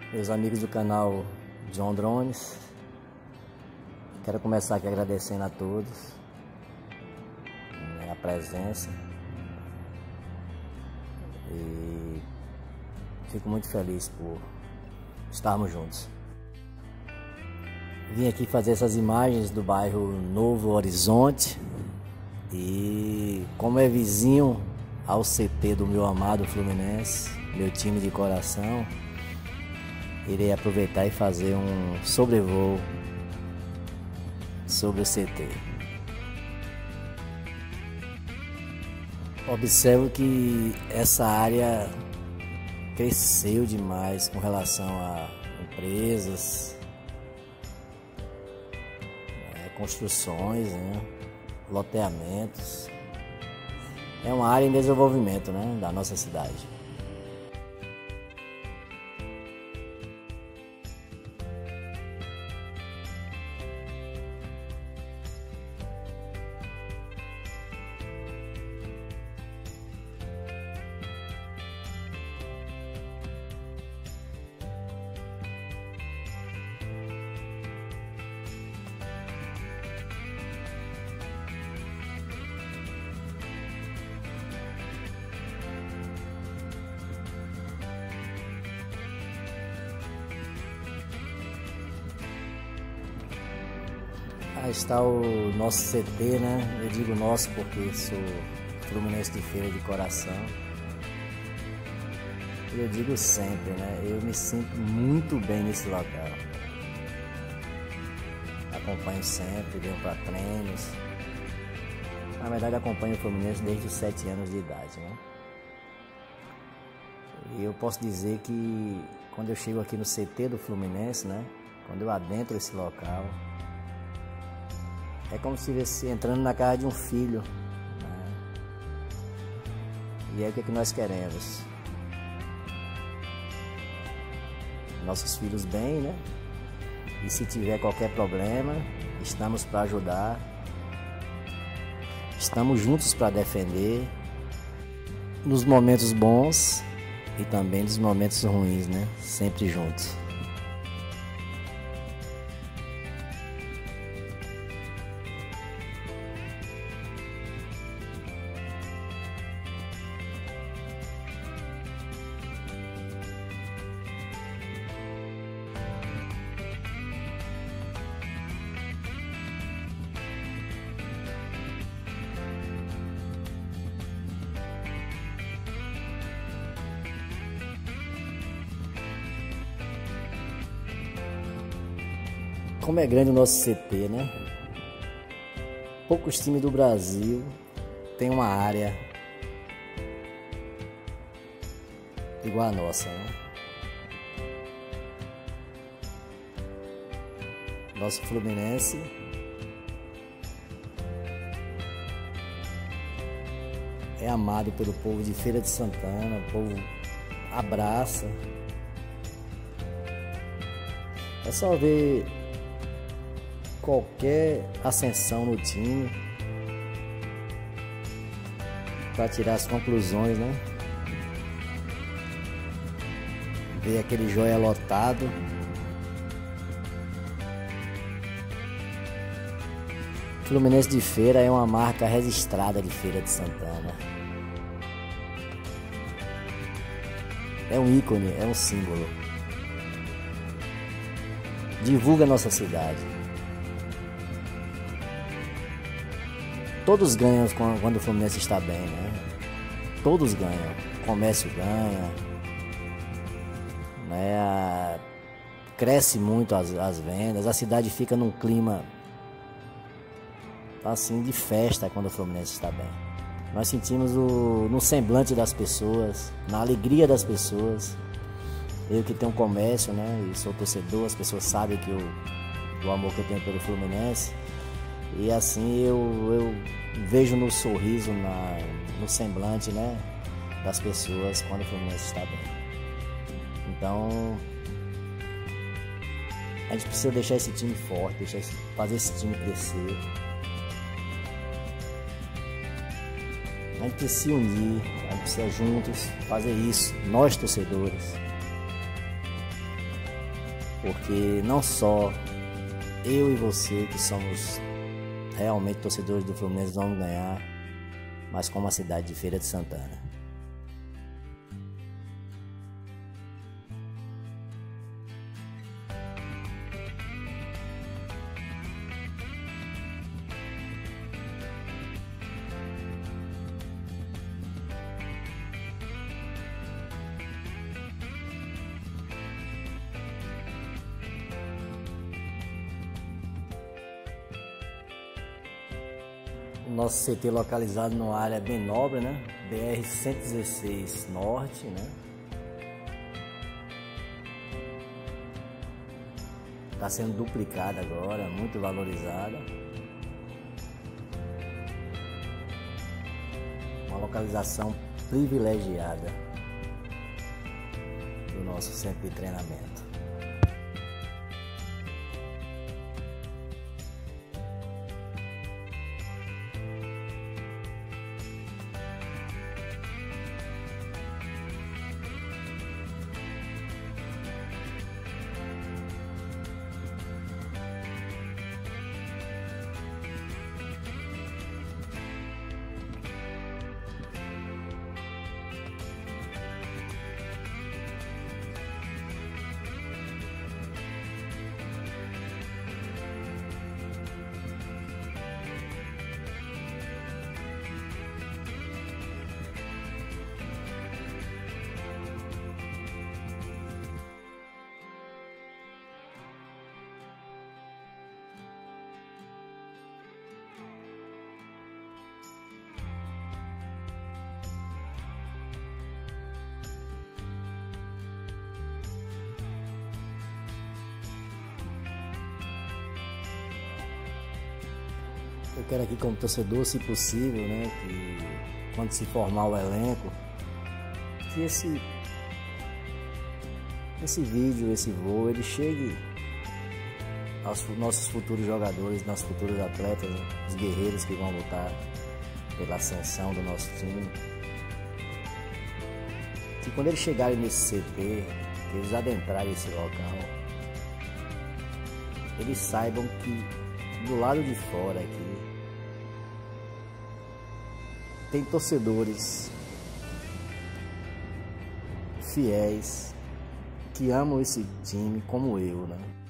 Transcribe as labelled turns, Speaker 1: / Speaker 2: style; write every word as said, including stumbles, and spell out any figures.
Speaker 1: Meus amigos do canal John Drones, quero começar aqui agradecendo a todos a presença e fico muito feliz por estarmos juntos. Vim aqui fazer essas imagens do bairro Novo Horizonte e como é vizinho ao C T do meu amado Fluminense, meu time de coração, irei aproveitar e fazer um sobrevoo sobre o C T. Observo que essa área cresceu demais com relação a empresas, é, construções, né, loteamentos. É uma área em desenvolvimento, né, da nossa cidade. Aí está o nosso C T, né? Eu digo nosso porque sou fluminense de feira de coração. E eu digo sempre, né? Eu me sinto muito bem nesse local. Acompanho sempre, venho para treinos. Na verdade, acompanho o Fluminense desde os sete anos de idade, né? E eu posso dizer que quando eu chego aqui no C T do Fluminense, né? Quando eu adentro esse local, é como se estivesse entrando na casa de um filho, né? E é o que, é que nós queremos. Nossos filhos bem, né? E se tiver qualquer problema, estamos para ajudar. Estamos juntos para defender. Nos momentos bons e também nos momentos ruins, né? Sempre juntos. Como é grande o nosso C T, né? Poucos times do Brasil têm uma área igual a nossa, né? Nosso Fluminense é amado pelo povo de Feira de Santana, o povo abraça. É só ver qualquer ascensão no time para tirar as conclusões, né? Ver aquele Joia lotado. Fluminense de Feira é uma marca registrada de Feira de Santana. É um ícone, é um símbolo. Divulga a nossa cidade. Todos ganham quando o Fluminense está bem, né? Todos ganham. O comércio ganha, né? Cresce muito as, as vendas. A cidade fica num clima assim de festa quando o Fluminense está bem. Nós sentimos o, no semblante das pessoas, na alegria das pessoas. Eu que tenho comércio, né? E sou torcedor, as pessoas sabem que eu, o amor que eu tenho pelo Fluminense. E assim eu, eu vejo no sorriso, na, no semblante, né, das pessoas quando o Fluminense está bem. Então a gente precisa deixar esse time forte, deixar esse, fazer esse time crescer. A gente precisa se unir, a gente precisa juntos fazer isso, nós torcedores. porque não só eu e você que somos realmente torcedores do Fluminense vamos ganhar, mas como a cidade de Feira de Santana. O nosso C T localizado numa área bem nobre, né? B R cento e dezesseis Norte, né? Está sendo duplicada agora, muito valorizada. Uma localização privilegiada do nosso centro de treinamento. Eu quero aqui como torcedor, se possível, né, que quando se formar o elenco, que esse, esse vídeo, esse voo, ele chegue aos nossos futuros jogadores, nossos futuros atletas, né, os guerreiros que vão lutar pela ascensão do nosso time. Que quando eles chegarem nesse C T, que eles adentrarem esse local, eles saibam que do lado de fora aqui tem torcedores fiéis que amam esse time como eu, né?